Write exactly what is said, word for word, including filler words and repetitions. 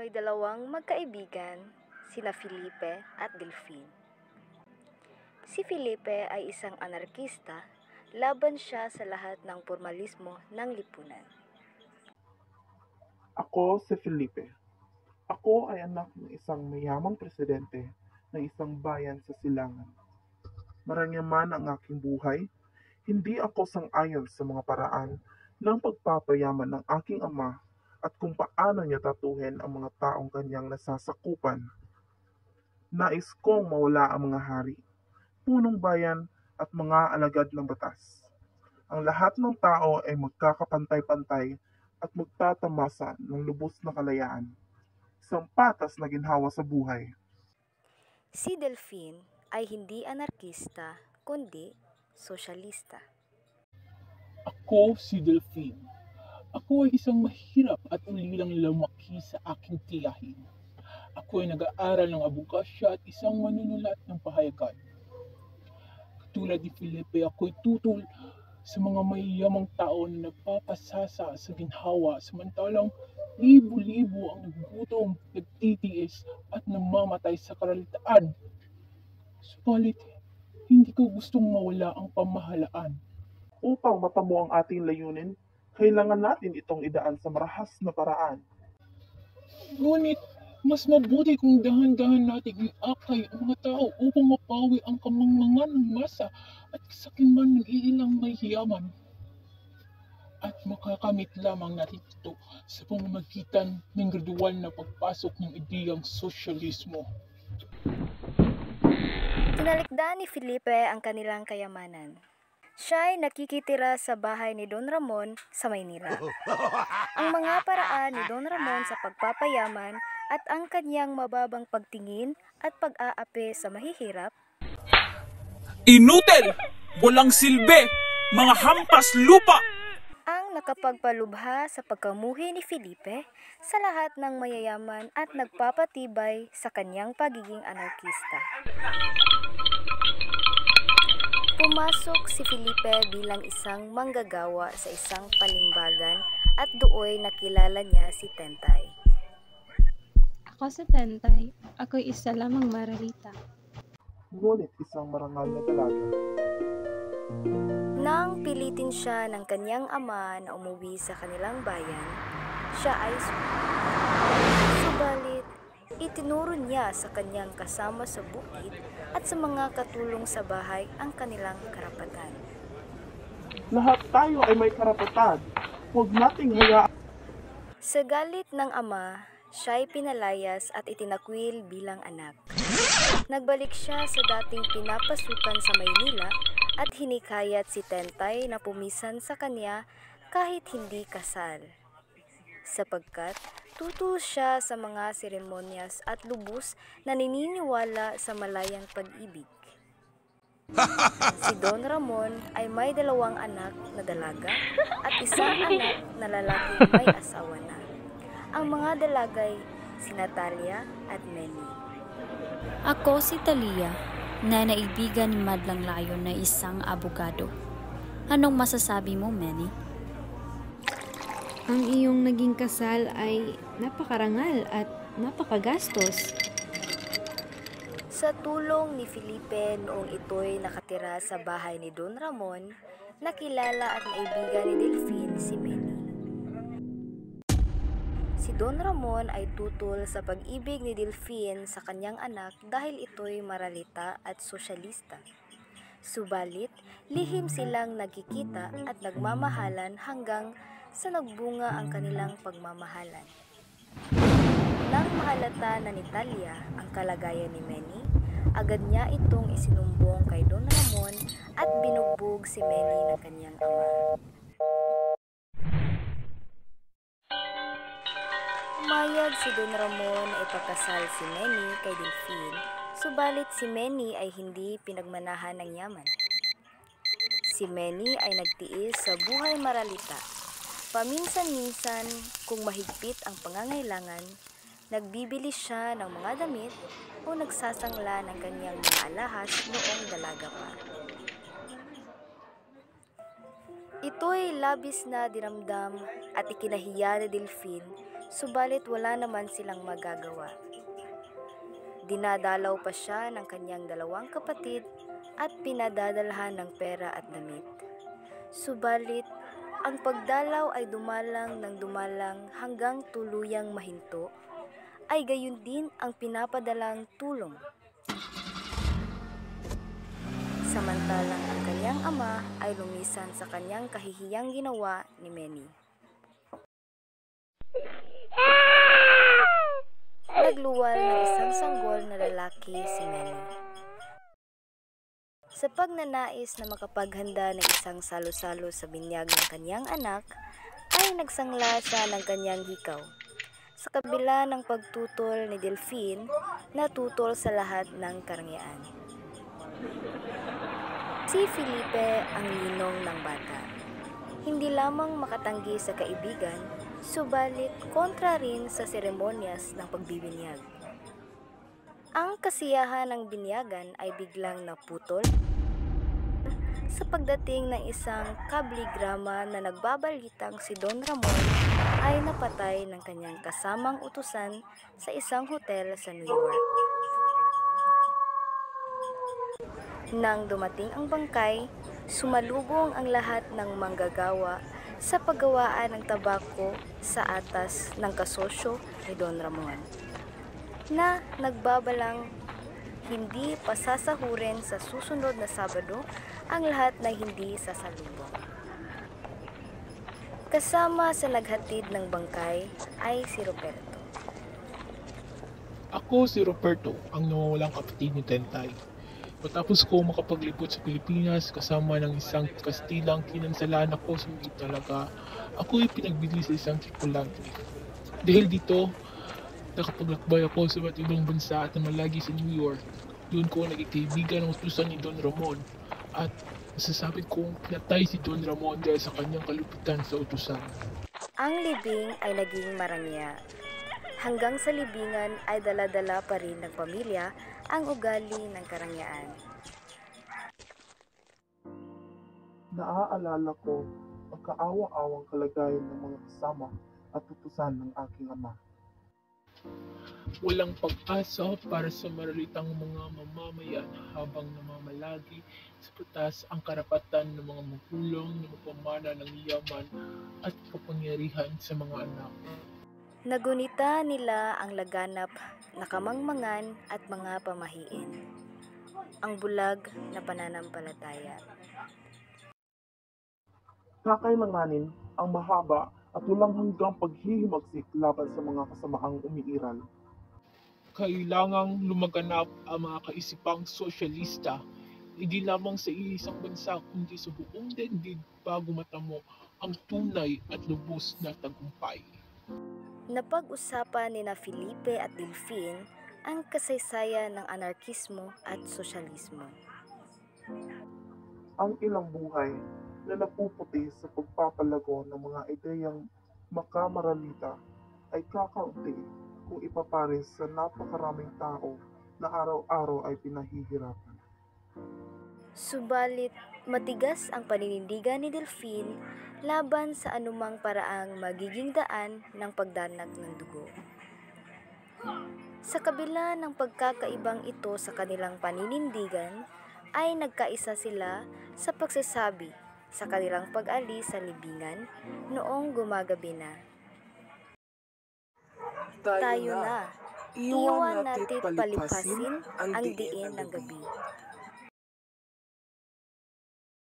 may dalawang magkaibigan, sina Felipe at Delphine. Si Felipe ay isang anarkista, laban siya sa lahat ng formalismo ng lipunan. Ako si Felipe. Ako ay anak ng isang mayamang presidente ng isang bayan sa silangan. Maranyaman ang aking buhay, hindi ako sang-ayon sa mga paraan ng pagpapayaman ng aking ama at kung paano niya tatuhin ang mga taong kanyang nasasakupan. Nais kong mawala ang mga hari, punong bayan at mga alagad ng batas. Ang lahat ng tao ay magkakapantay-pantay at magtatamasa ng lubos na kalayaan. Isang patas na ginhawa sa buhay. Si Delphine ay hindi anarkista, kundi sosyalista. Ako si Delphine. Ako ay isang mahirap at ulilang lumaki sa aking tiyahin. Ako ay nag-aaral ng abogasya at isang manunulat ng pahayagan. Katulad ni Felipe, ako ay tutol sa mga mayayamang tao na nagpapasasa sa ginhawa, samantalang libo-libo ang nagugutom, nagtitiis at namamatay sa karalitaan. Subalit, hindi ko gustong mawala ang pamahalaan. Upang matamo ang ating layunin, kailangan natin itong idaan sa marahas na paraan. Ngunit, mas mabuti kung dahan-dahan natin iakay ang mga tao upang mapawi ang kamangmangan ng masa at kasakiman ng ilang may hiyaman. At makakamit lamang natin ito sa pamamagitan ng gradual na pagpasok ng ideyang sosyalismo. Tinalikdan ni Felipe ang kanilang kayamanan. Siya ay nakikitira sa bahay ni Don Ramon sa Maynila. Ang mga paraan ni Don Ramon sa pagpapayaman at ang kanyang mababang pagtingin at pag-aapi sa mahihirap. Inutil! Walang silbi! Mga hampas lupa! Ang nakapagpalubha sa pagkamuhi ni Felipe sa lahat ng mayayaman at nagpapatibay sa kanyang pagiging anarkista. Pumasok si Felipe bilang isang manggagawa sa isang palimbagan at dooy nakilala niya si Tentay. Ako si Tentay. Ako'y isa lamang maralita. Ngunit isang marangal na dalaga. Nang pilitin siya ng kanyang ama na umuwi sa kanilang bayan, siya ay subalit itinuro niya sa kanyang kasama sa bukid at sa mga katulong sa bahay ang kanilang karapatan. Lahat tayo ay may karapatan. Huwag nating hayaan. Sa galit ng ama, siya ay pinalayas at itinakwil bilang anak. Nagbalik siya sa dating pinapasukan sa Maynila at hinikayat si Tentay na pumisan sa kanya kahit hindi kasal, sapagkat tutol siya sa mga seremonyas at lubos na naniniwala sa malayang pag-ibig. Si Don Ramon ay may dalawang anak na dalaga at isang anak na lalaking may asawa na. Ang mga dalagay si Natalia at Manny. Ako si Talia, na naibigan ni Madlang Layon na isang abogado. Anong masasabi mo, Manny? Ang iyong naging kasal ay napakarangal at napakagastos. Sa tulong ni Felipe noong ito'y nakatira sa bahay ni Don Ramon, nakilala at naibigan ni Delphine si Manny. Si Don Ramon ay tutol sa pag-ibig ni Delphine sa kanyang anak dahil ito'y maralita at sosyalista. Subalit, lihim silang nagkikita at nagmamahalan hanggang sa nagbunga ang kanilang pagmamahalan. Nang mahalata na ni Talia ang kalagayan ni Manny, agad niya itong isinumbong kay Don Ramon at binugbog si Manny ng kanyang ama. Umayag si Don Ramon na ipagkasal si Manny kay Delphine, subalit si Manny ay hindi pinagmanahan ng yaman. Si Manny ay nagtiis sa buhay maralita. Paminsan-minsan, kung mahigpit ang pangangailangan, nagbibili siya ng mga damit o nagsasangla ng kanyang mga alahas noong dalaga pa. Ito'y labis na dinamdam at ikinahiya ni Delphine, subalit wala naman silang magagawa. Dinadalaw pa siya ng kanyang dalawang kapatid at pinadadalhan ng pera at damit. Subalit, ang pagdalaw ay dumalang ng dumalang hanggang tuluyang mahinto, ay gayon din ang pinapadalang tulong. Samantalang ang kanyang ama ay lumisan sa kanyang kahihiyang ginawa ni Manny. Nagluwal ng isang sanggol na lalaki si Manny. Sa pagnanais na makapaghanda ng isang salo-salo sa binyag ng kanyang anak, ay nagsangla siya ng kanyang hikaw. Sa kabila ng pagtutol ni Delphine, natutol sa lahat ng karangyaan. Si Felipe ang ninong ng bata. Hindi lamang makatanggi sa kaibigan, subalit kontra rin sa seremonyas ng pagbibinyag. Ang kasiyahan ng binyagan ay biglang naputol sa pagdating ng isang kabligrama na nagbabalitang si Don Ramon ay napatay ng kanyang kasamang utusan sa isang hotel sa New York. Nang dumating ang bangkay, sumalubong ang lahat ng manggagawa sa paggawaan ng tabako sa atas ng kasosyo ni Don Ramon, na nagbabalang hindi pasasahurin sa susunod na Sabado ang lahat na hindi sasalubong. Kasama sa naghatid ng bangkay ay si Roberto. Ako si Roberto, ang nawawalang kapatid ni Tentay. Matapos ko makapaglibot sa Pilipinas kasama ng isang Kastilang kinansalaan ako sa mga talaga, ako ay pinagbili sa isang tripulante. Dahil dito, nakapaglakbay ako sa iba't ibang bansa at namalagi sa New York. Doon ko naging kaibigan ng utusan ni Don Ramon at masasabi kong pinatay si Don Ramon dahil sa kanyang kalupitan sa utusan. Ang libing ay naging marangya. Hanggang sa libingan ay dala-dala pa rin ng pamilya ang ugali ng karangyaan. Naaalala ko ang kaawa-awang kalagayan ng mga kasama at utusan ng aking ama. Walang pag-asa para sa maralitang mga mamamayan habang namamalagi sa batas ang karapatan ng mga magulang na magpamana ng yaman at kapangyarihan sa mga anak. Nagunita nila ang laganap na kamangmangan at mga pamahiin, ang bulag na pananampalataya. Kakailanganin ang mahaba at walang hanggang paghihimagsik laban sa mga kasamaang umiiral. Kailangang lumaganap ang mga kaisipang sosyalista, hindi lamang sa isang bansa kundi sa buong daigdig bago matamo ang tunay at lubos na tagumpay. Napag-usapan ni na Felipe at Delphine ang kasaysayan ng anarkismo at sosyalismo. Ang ilang buhay na napuputi sa pagpapalago ng mga ideyang makamaralita ay kakaunti kung ipapares sa napakaraming tao na araw-araw ay pinahihirapan. Subalit, matigas ang paninindigan ni Delphine laban sa anumang paraang magiging daan ng pagdanag ng dugo. Sa kabila ng pagkakaibang ito sa kanilang paninindigan, ay nagkaisa sila sa pagsasabi sa kanilang pag-alis sa libingan noong gumagabi na. Tayo na, iwan natin palipasin ang diin ng gabi.